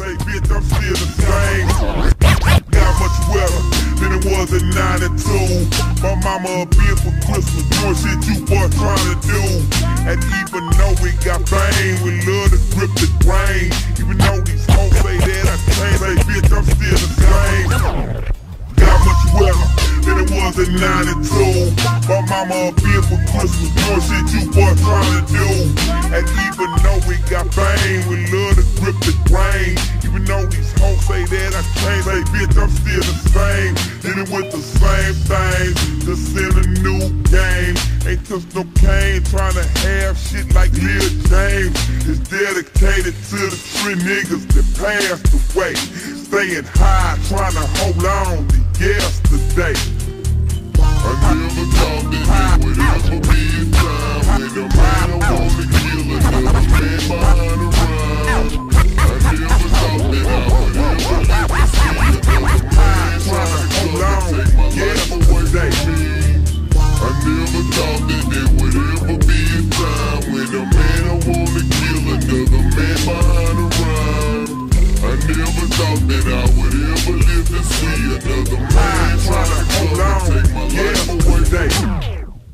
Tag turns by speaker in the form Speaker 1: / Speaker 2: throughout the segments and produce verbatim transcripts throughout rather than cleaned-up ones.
Speaker 1: say, bitch, I'm still the same. Got much wetter than it was in ninety-two. My mama a bitch for Christmas, doing shit you boys trying to do. And even though we got fame, we love to grip the grain. Even though these hoes say that I changed, say, bitch, I'm still the same. Got much wetter than it was in ninety-two. My mama a bitch for Christmas, doing shit you boys trying to do. And even though we got fame, we love to grip the grain. Even though these hoes say that I changed, say, bitch, I'm still the same. Did it with the same thing, just in a new game. Ain't just no cane, trying to have shit like Lil James. It's dedicated to the three niggas that passed away. Staying high, trying to hold on to yesterday.
Speaker 2: I never thought that it would ever be a time when a man wanna kill another man behind a rhyme. I never thought that I would ever live to see another man trying to hold on to take my life away from me. I never thought that there would ever be a time when a man wanna kill another man behind a rhyme. I never thought that I would ever live to see another man trying to hold on to take my life away from me.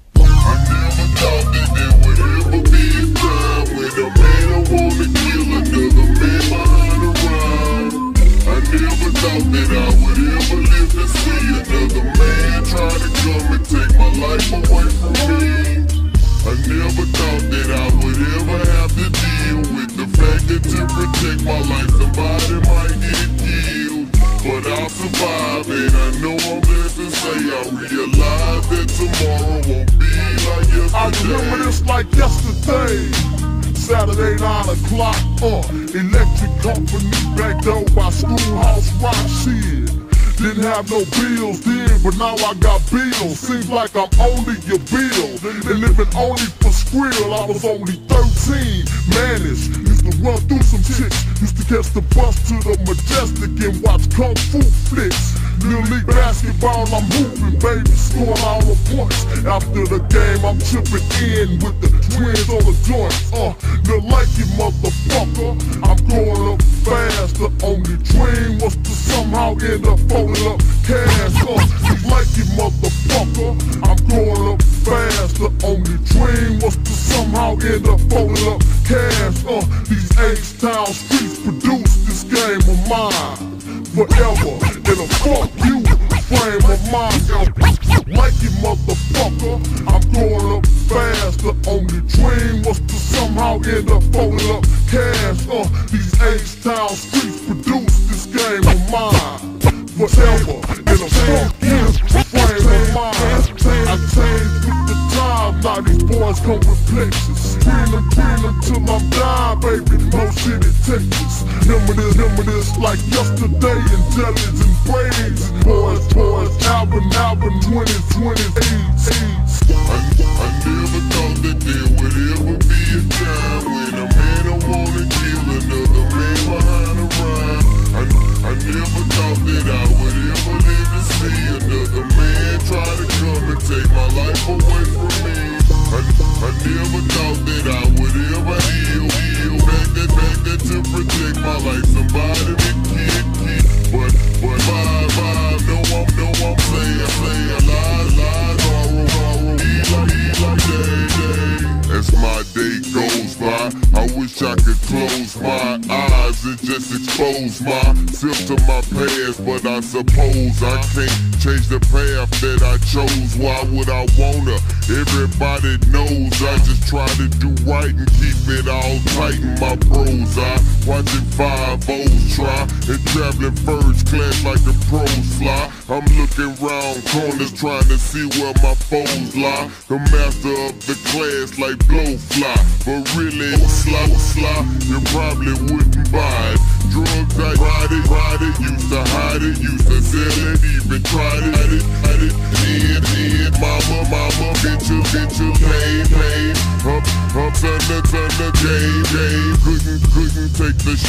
Speaker 2: I never thought that there would ever be a time when a man wanna kill another man behind a rhyme. I never thought that I would ever live to see another man try to come and take my life away from me. I never thought that I would ever have to deal with the fact that to protect my life somebody might get killed. But I'll survive and I know I'm blessed to say I realize that tomorrow won't be like yesterday.
Speaker 1: I remember this like yesterday. Saturday nine o'clock, uh, electric company back door by Schoolhouse Rock, shit. Didn't have no bills then, but now I got bills. Seems like I'm only your bill. And living only for skrill, I was only thirteen. Manish, used to run through some chicks. Used to catch the bus to the Majestic and watch Kung Fu flicks. Little league basketball, I'm hooping, baby, scoring all the points. After the game, I'm chipping in with the twins on the joints. Uh, look like you, motherfucker. I'm growing up fast. The only dream was to somehow end up folding up cash. Uh, you like you, motherfucker. I'm growing up fast. The only dream was to somehow end up folding up cash. Uh, these H-Town streets produce this game of mine. Forever in a fuck you frame of mind. Like you, motherfucker. I'm growing up fast. The only dream was to somehow end up folding up cash. Uh, these H-Town streets produce this game of mine. Forever in a fuck you frame of mind. I changed with the time. Now these boys come with plexus. Bring them, bring them till I'm dying, baby. No shit in Texas. Remember this, remember this like yesterday. Intelligent brains. Boys, boys, Alvin, Alvin, twenty twenty-eight.
Speaker 2: I, I never thought that there would ever be a time when a man wanna kill another man behind a rhyme. I, I never thought that I would ever live to see another man try to come and take my life away from me. I, I never thought that I would ever heal, heal back that, back that to protect my life. Somebody be kid, kid. But, but five, five, no, I'm, no, I'm saying, saying lies, lies, horror, horror, like, like day, day. As my day goes by, I wish I could close my eyes and just expose myself to my past. But I suppose I can't change the path that I chose. Why would I wanna? Everybody knows I just try to do right and keep it all tight in my pros. I watching five O's try and traveling first class like the pros fly. I'm looking round corners trying to see where my foes lie. The master of the class like blowfly, but really sly, sly, you probably wouldn't buy it. Drugs, I tried it, tried it, used to hide it, used to sell it, even tried it, had it, had it, did, did, mama, mama, bitch, bitch, pain, pain, up, up, son, son, game, game, couldn't, couldn't take the shame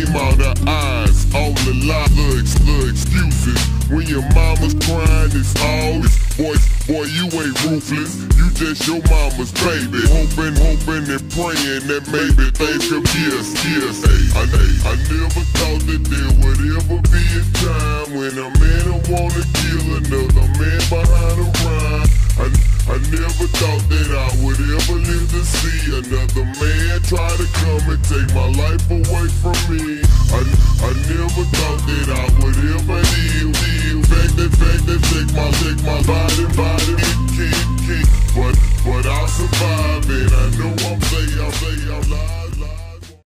Speaker 2: cream out her eyes, all the lie, the, ex the excuses. When your mama's crying, it's all this. Boy, boy, you ain't ruthless, you just your mama's baby. Hoping, hoping and praying that maybe things could be a yes. I, I never thought that there would ever be a time when a man would wanna kill another man behind a rhyme. I, I never thought that I would ever live to see another man try to come and take my life away from me. I, I never thought that I would ever heal, heal. Fact that, fact that, take my, take my life.